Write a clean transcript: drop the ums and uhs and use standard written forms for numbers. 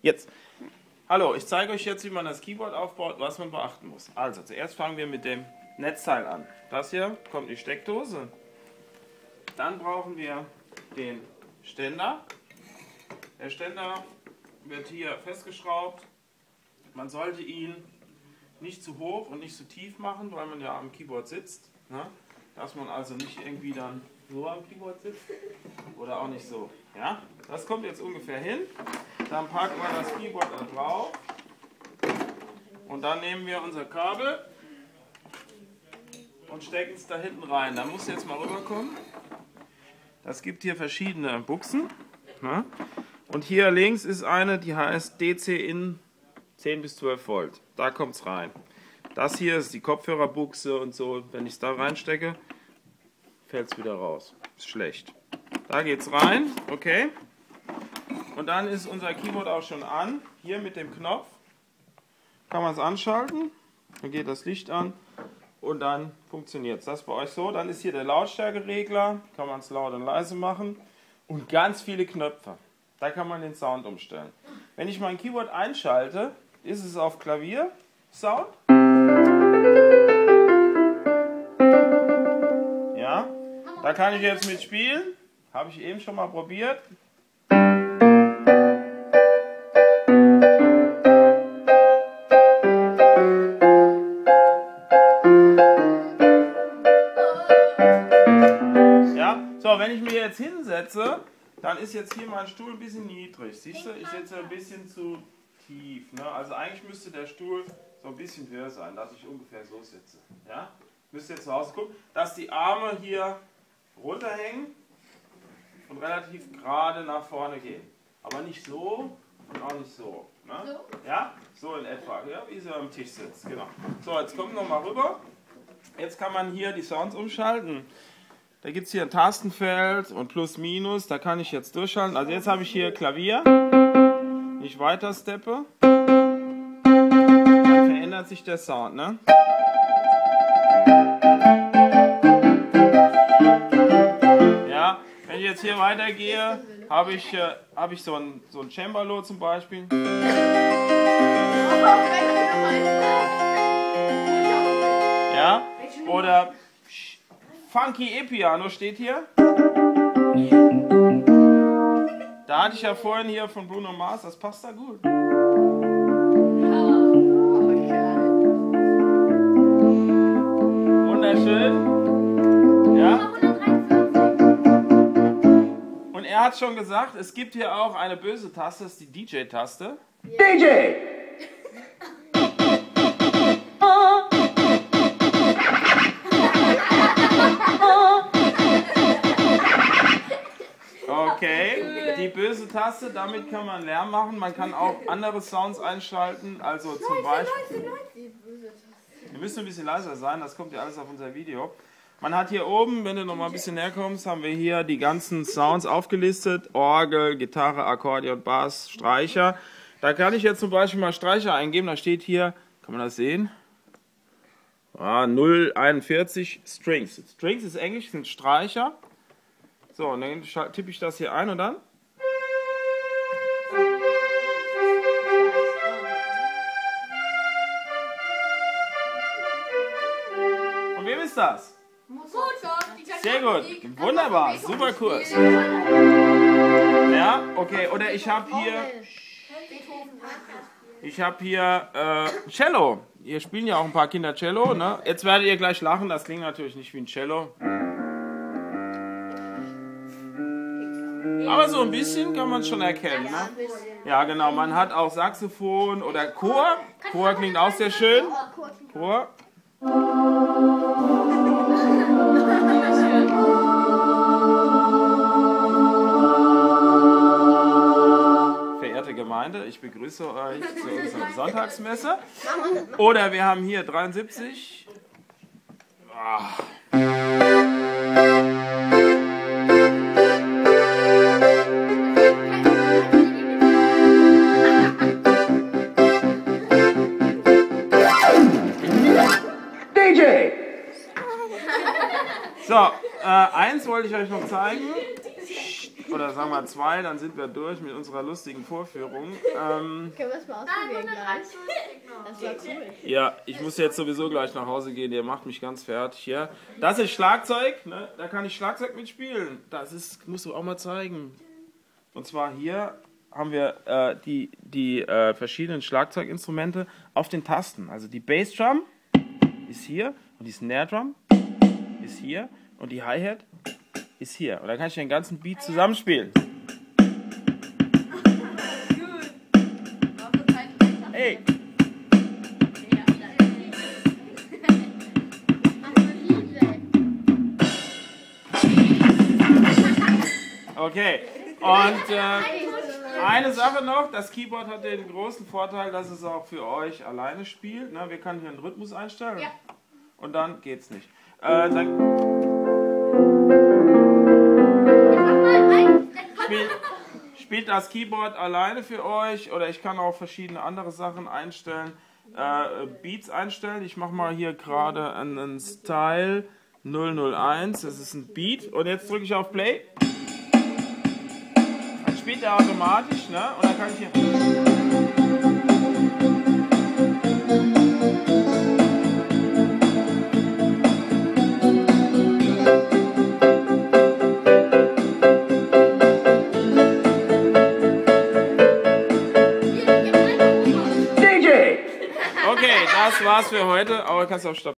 Jetzt. Hallo, ich zeige euch jetzt, wie man das Keyboard aufbaut, was man beachten muss. Also, zuerst fangen wir mit dem Netzteil an. Das hier kommt die Steckdose. Dann brauchen wir den Ständer. Der Ständer wird hier festgeschraubt. Man sollte ihn nicht zu hoch und nicht zu tief machen, weil man ja am Keyboard sitzt. Ne? Dass man also nicht irgendwie dann so am Keyboard sitzt oder auch nicht so. Ja? Das kommt jetzt ungefähr hin. Dann packen wir das Keyboard da drauf und dann nehmen wir unser Kabel und stecken es da hinten rein. Da muss jetzt mal rüberkommen. Das gibt hier verschiedene Buchsen. Ne? Und hier links ist eine, die heißt DC in 10 bis 12 Volt. Da kommt es rein. Das hier ist die Kopfhörerbuchse und so. Wenn ich es da reinstecke, fällt es wieder raus. Ist schlecht. Da geht es rein. Okay. Und dann ist unser Keyboard auch schon an. Hier mit dem Knopf kann man es anschalten. Dann geht das Licht an und dann funktioniert es. Das ist bei euch so. Dann ist hier der Lautstärkeregler. Kann man es laut und leise machen. Und ganz viele Knöpfe. Da kann man den Sound umstellen. Wenn ich mein Keyboard einschalte, ist es auf Klavier Sound. Ja, da kann ich jetzt mitspielen. Habe ich eben schon mal probiert. Ja, so, wenn ich mir jetzt hinsetze, dann ist jetzt hier mein Stuhl ein bisschen niedrig. Siehst du, ich sitze ein bisschen zu tief. Ne? Also eigentlich müsste der Stuhl so ein bisschen höher sein, dass ich ungefähr so sitze. Ja? Müsst ihr zu Hause gucken, dass die Arme hier runterhängen und relativ gerade nach vorne gehen. Aber nicht so und auch nicht so. Ne? So? Ja? So in etwa, ja? Wie sie am Tisch sitzt. Genau. So, jetzt kommt noch mal rüber. Jetzt kann man hier die Sounds umschalten. Da gibt es hier ein Tastenfeld und Plus, Minus, da kann ich jetzt durchschalten. Also jetzt habe ich hier Klavier, ich weiter steppe, dann verändert sich der Sound. Ne? Ja, wenn ich jetzt hier weitergehe, habe ich so ein Cembalo zum Beispiel. Ja, oder Funky E-Piano steht hier. Da hatte ich ja vorhin hier von Bruno Mars, das passt da gut. Wunderschön. Ja. Und er hat schon gesagt, es gibt hier auch eine böse Taste, das ist die DJ-Taste. DJ! Okay, die böse Taste, damit kann man Lärm machen. Man kann auch andere Sounds einschalten, also zum Beispiel... Wir müssen ein bisschen leiser sein, das kommt ja alles auf unser Video. Man hat hier oben, wenn du noch mal ein bisschen näher kommst, haben wir hier die ganzen Sounds aufgelistet. Orgel, Gitarre, Akkordeon, Bass, Streicher. Da kann ich jetzt zum Beispiel mal Streicher eingeben, da steht hier, kann man das sehen? 041 Strings. Strings ist Englisch, sind Streicher. So, und dann tippe ich das hier ein und dann. Und wem ist das? Sehr gut, wunderbar, super Kurs. Ja, okay, oder ich habe hier Cello. Ihr spielen ja auch ein paar Kinder Cello, ne? Jetzt werdet ihr gleich lachen, das klingt natürlich nicht wie ein Cello. Aber so ein bisschen kann man schon erkennen. Ne? Ja, genau. Man hat auch Saxophon oder Chor. Chor klingt auch sehr schön. Chor. Verehrte Gemeinde, ich begrüße euch zu unserer Sonntagsmesse. Oder wir haben hier 73. So, eins wollte ich euch noch zeigen. oder sagen wir 2, dann sind wir durch mit unserer lustigen Vorführung. Können wir es mal ausprobieren gleich? Das war cool. Ja, ich muss jetzt sowieso gleich nach Hause gehen, der macht mich ganz fertig hier. Das ist Schlagzeug, ne? Da kann ich Schlagzeug mitspielen. Das ist, musst du auch mal zeigen. Und zwar hier haben wir die verschiedenen Schlagzeuginstrumente auf den Tasten. Also die Bassdrum ist hier und die Snare Drum ist hier und die Hi-Hat ist hier. Und dann kann ich den ganzen Beat zusammenspielen. Hey! Okay, und eine Sache noch, das Keyboard hat den großen Vorteil, dass es auch für euch alleine spielt. Ne? Wir können hier einen Rhythmus einstellen und dann geht's nicht. Spielt das Keyboard alleine für euch oder ich kann auch verschiedene andere Sachen einstellen, Beats einstellen. Ich mache mal hier gerade einen Style 001, das ist ein Beat und jetzt drücke ich auf Play. Dann spielt er automatisch, ne? Und dann kann ich hier... Okay, das war's für heute, aber kannst du auf Stopp.